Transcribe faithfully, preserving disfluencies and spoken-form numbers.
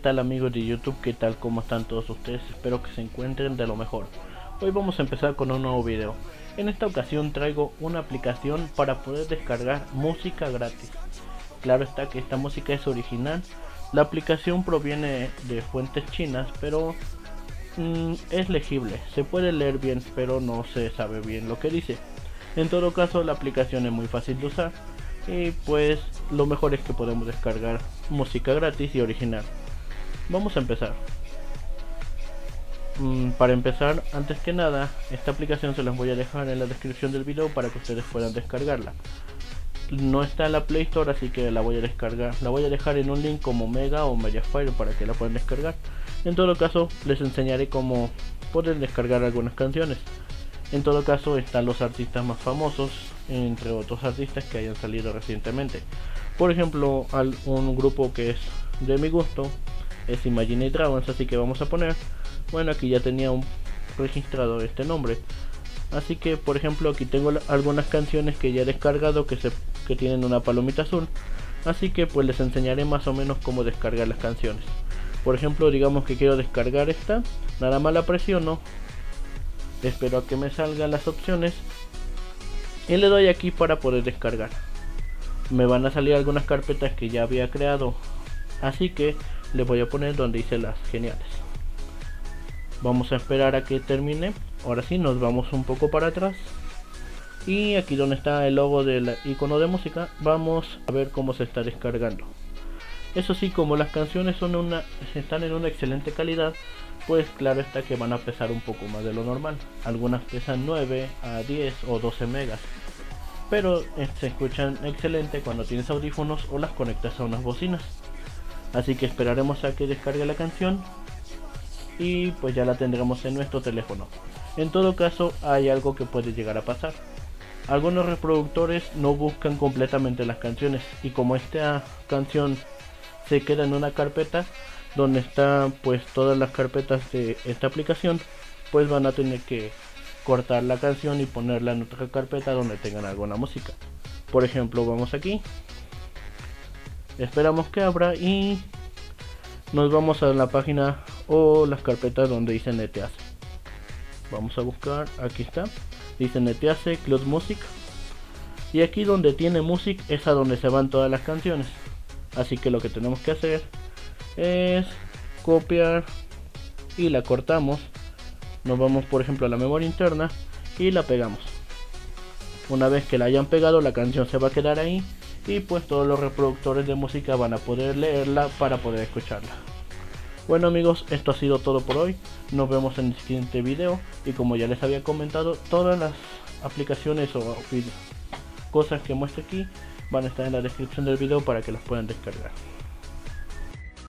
tal amigos de YouTube? ¿Qué tal? ¿Cómo están todos ustedes? Espero que se encuentren de lo mejor. Hoy vamos a empezar con un nuevo video. En esta ocasión traigo una aplicación para poder descargar música gratis. Claro está que esta música es original. La aplicación proviene de fuentes chinas, pero mmm, es legible. Se puede leer bien, pero no se sabe bien lo que dice. En todo caso, la aplicación es muy fácil de usar. Y pues lo mejor es que podemos descargar música gratis y original. Vamos a empezar. mm, Para empezar, antes que nada, esta aplicación se las voy a dejar en la descripción del video para que ustedes puedan descargarla. No está en la Play Store, así que la voy a descargar. La voy a dejar en un link como Mega o Mediafire para que la puedan descargar. En todo caso, les enseñaré cómo poder descargar algunas canciones. En todo caso, están los artistas más famosos, entre otros artistas que hayan salido recientemente. Por ejemplo, al, un grupo que es de mi gusto es Imagine Dragons, así que vamos a poner, bueno, aquí ya tenía un registrado este nombre, así que por ejemplo aquí tengo algunas canciones que ya he descargado que, se, que tienen una palomita azul, así que pues les enseñaré más o menos cómo descargar las canciones. Por ejemplo, digamos que quiero descargar esta, nada más la presiono, espero a que me salgan las opciones y le doy aquí para poder descargar. Me van a salir algunas carpetas que ya había creado, así que le voy a poner donde hice las geniales. Vamos a esperar a que termine. Ahora sí, nos vamos un poco para atrás y aquí donde está el logo del icono de música, vamos a ver cómo se está descargando. Eso sí, como las canciones son una, están en una excelente calidad, pues claro está que van a pesar un poco más de lo normal. Algunas pesan nueve a diez o doce megas, pero eh, se escuchan excelente cuando tienes audífonos o las conectas a unas bocinas. Así que esperaremos a que descargue la canción y pues ya la tendremos en nuestro teléfono. En todo caso, hay algo que puede llegar a pasar. Algunos reproductores no buscan completamente las canciones, y como esta canción se queda en una carpeta donde están pues todas las carpetas de esta aplicación, pues van a tener que cortar la canción y ponerla en otra carpeta donde tengan alguna música. Por ejemplo, vamos aquí, esperamos que abra y nos vamos a la página o las carpetas donde dice Netease. Vamos a buscar, aquí está, dice Netease Cloud Music, y aquí donde tiene Music es a donde se van todas las canciones. Así que lo que tenemos que hacer es copiar y la cortamos. Nos vamos por ejemplo a la memoria interna y la pegamos. Una vez que la hayan pegado, la canción se va a quedar ahí y pues todos los reproductores de música van a poder leerla para poder escucharla. Bueno amigos, esto ha sido todo por hoy. Nos vemos en el siguiente video, y como ya les había comentado, todas las aplicaciones o cosas que muestre aquí van a estar en la descripción del video para que las puedan descargar.